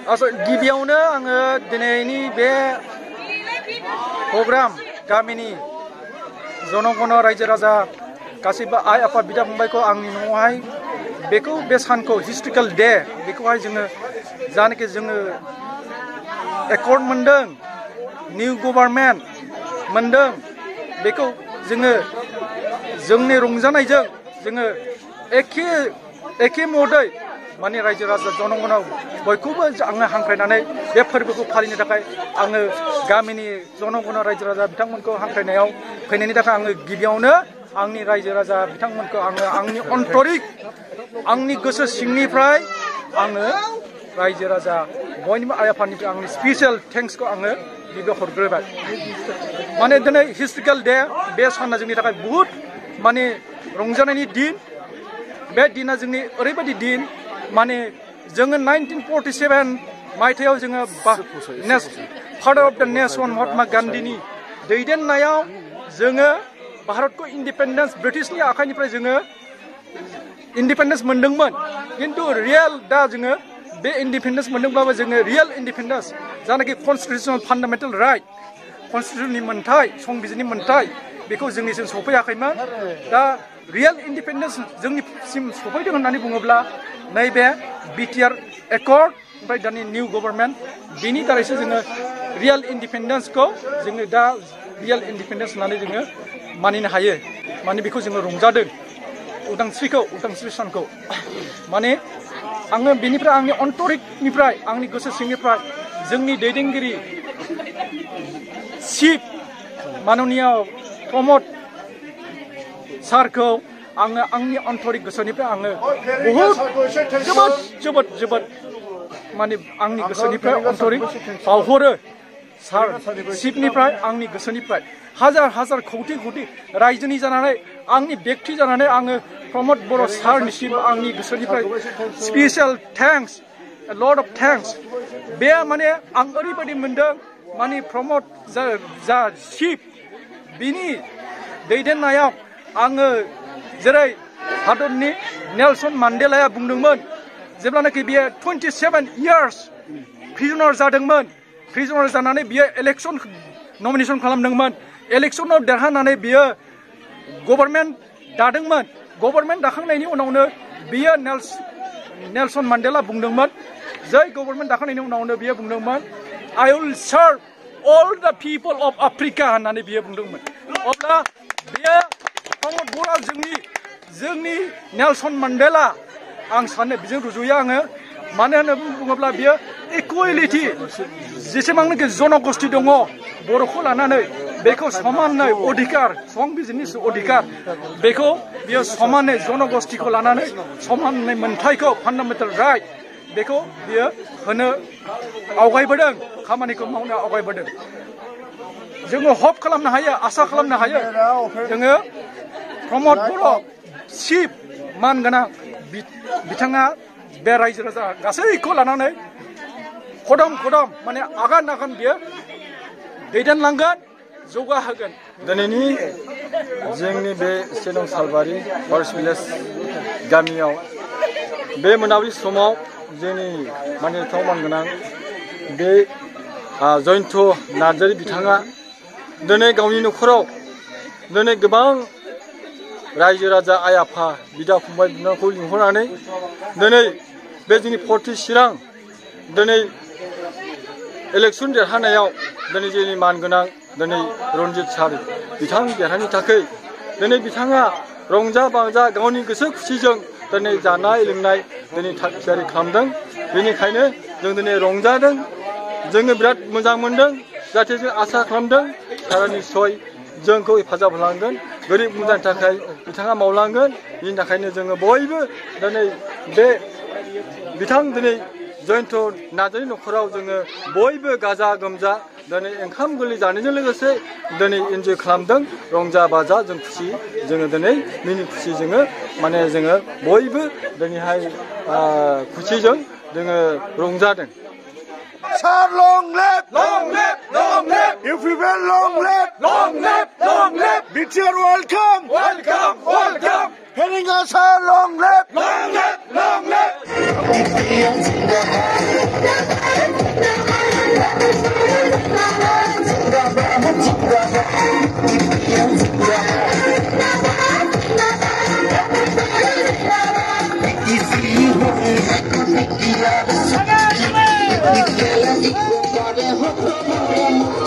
गिबियावनो आङो दिनैनि बे प्रग्राम गामिनि जनगण रायजो राजा गासैबो आइ आफा बिदा फंबायखौ आंनि न'आवहाय बेखौ बे सानखौ हिस्टोरिकेल डे बेखौहाय जोङो जानाखि जोङो एकर्ड मोनदों निउ गभर्नमेन्ट मोनदों बेखौ जोङो जोंनि रंजानायजों जोङो एखे मदै माने रायजो राजा जनगणआव बयखौबो आङो हांख्रायनानै बे फोरबोखौ फालिनो थाखाय आङो गामिनि जनगण रायजो राजा बिथांमोनखौ हांख्रायनायाव फैनायनि थाखाय आङो गिबियावनो आंनि रायजो राजा बिथांमोनखौ आङो आंनि अन्तरिक आंनि गोसो सिंनिफ्राय आङो रायजो राजा बयनिबो आइ आफानिफ्राय आंनि स्पेसियेल थेंक्सखौ आङो गिबियाव हरग्रोबाय माने दिनै हिस्टोरिकेल डे बे साना जोंनि थाखाय बुहुत माने रंजानायनि दिन बे दिना जोंनि ओरैबायदि दिन माने जोङो 1947 मायथाइयाव जोङो father of the nation Mahatma गान्धीनि दैदेननायाव जोङो भारतखौ इन्डिपेन्डेन्स ब्रिटिशनि आखाइनिफ्राय जोङो इन्डिपेन्डेन्स मोनदोंमोन किन्तु रियेल दा जोङो बे इन्डिपेन्डेन्स मोनदोंब्लाबो जोङो रियेल इन्डिपेन्डेन्स जानाखि कन्स्टिटिउसनेल फान्डामेन्टेल राइट कन्स्टिटिउसननि मोन्थाय संबिजिरनि मोन्थाय बेखौ जोंनिसिम सफैयाखैमोन दा रियेल इन्डिपेन्डेन्स जोंनिसिम सफैदों होननानै बुङोब्ला नैबे बिटिआर एकर्ड ओमफ्राय दानि निउ गभर्नमेन्ट बेनि दारैसो जोङो रियेल इन्डिपेन्डेन्सखौ जोङो दा रियेल इन्डिपेन्डेन्स होननानै जोङो मानिनो हायो माने बेखौ जोङो रंजादों उदांस्रि सानखौ माने आङो बेनिफ्राय आंनि अन्तरिकनिफ्राय आंनि गोसो सिंनिफ्राय जोंनि दैदेनगिरि चिफ माननीय प्रमद सारखौ आङो आंनि अन्तरिक गोसोनिफ्राय आङो बहुद जोबोद माने आंनि गोसोनिफ्राय अन्तरिक बावहरो सार चिफनिफ्राय आंनि गोसोनिफ्राय हाजार खौटि रायजोनि जानानै आंनि व्यक्ति जानानै आङो प्रमद बर' सारनिसिम आंनि गोसोनिफ्राय special thanks Lord of thanks बे माने आं ओरैबायदि मोनदों माने प्रमद जा चिफ बिनि दैदेननायाव आङो जेरै हादरनि नेलसन मान्डेलाया बुंदोंमोन जेब्लानाखि बियो 27 इयार्स प्रिजनार जादोंमोन प्रिजनार जानानै बियो इलेक्सन नमिनेसन खालामदोंमोन इलेक्सनाव देरहानानै बियो गभर्नमेन्ट दादोंमोन गभर्नमेन्ट दाखांनायनि उनावनो बियो नेलसन मान्डेला बुंदोंमोन जै गभर्नमेन्ट दाखांनायनि उनावनो बियो बुंदोंमोन I will serve all the people of Africa होननानै बियो बुंदोंमोन अब्ला बियो प्रमद बर'आ जोंनि नेलसन मान्डेला आं सानो बिजों रुजुयो आङो मानो होननानै बुङोब्ला बियो इकुवेलिटि जेसेबांनाखि जनगोष्ठी दङ बर'खौ लानानै बेखौ समानै अधिकार संबिजिरनि अधिकार बेखौ बियो समानै जनगोष्ठीखौ लानानै समानै मोन्थायखौ फान्डामेन्टेल राइट बेखौ बियो होनो आवगायबोदों खामानिखौ मावनो आवगायबोदों जोङो हप खालामनो हायो आसा खालामनो हायो जोङो प्रमद बर' चिफ मानगोनां बिथाङा बे रायजो राजा गासैखौ लानानै खदम माने आगान बियो दैदेनलांगोन जौगाहोगोन दिनैनि जोंनि बे सेनं सालबारि फरेस्ट भिलेज गामियाव बे मोनाबिलि समाव जोंनि मानिथाव मानगोनां बे जयन्त नार्जारी बिथाङा दिनै गावनि न'खराव दिनै गोबां रायजो राजा आइ आफा बिदा फंबाय बिनानावखौ लिंहरनानै दिनै बे जोंनि फर्टि चिरां दिनै इलेक्सन देरहानायाव दिनै जोंनि मानगोनां दिनै रन्जित सार बिथां देरहानायनि थाखाय दिनै बिथाङा रंजा बाजा गावनि गोसो खुसिजों दिनै जानाय लोंनाय दिनै थाग थियारि खालामदों बेनिखायनो जों दिनै रंजादों जोङो बिराद मोजां मोनदों जाहाथे जों आसा खालामदों सारा निस्सय जोंखौ हेफाजाब होलांगोन गोरिब गुन्द्रानि थाखाय बिथाङा मावलांगोन बिनि थाखायनो जोङो बयबो दिनै बे बिथां दिनै जयन्त नार्जारी न'खराव जोङो बयबो गाजा गोमजा दिनै ओंखाम गोरलै जानायजों लोगोसे दिनै इन्जय खालामदों रंजा बाजा जों खुसि जोङो दिनै मिनि खुसि जोङो माने जोङो बयबो दिनैहाय खुसिजों जोङो रंजादों Sir, long live! Long live! Long live! If we will long live! Long live! Long live! BTR welcome! Welcome! Welcome! Heading us, sir, long live! Long live! Long live! Come on.